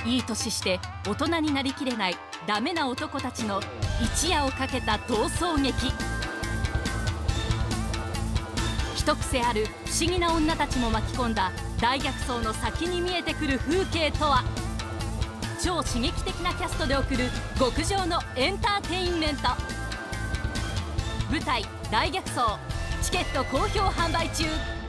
いい年して大人になりきれないダメな男たちの一夜をかけた逃走劇。一癖ある不思議な女たちも巻き込んだ大逆走の先に見えてくる風景とは。超刺激的なキャストで送る極上のエンターテインメント。舞台「大逆走」チケット好評販売中。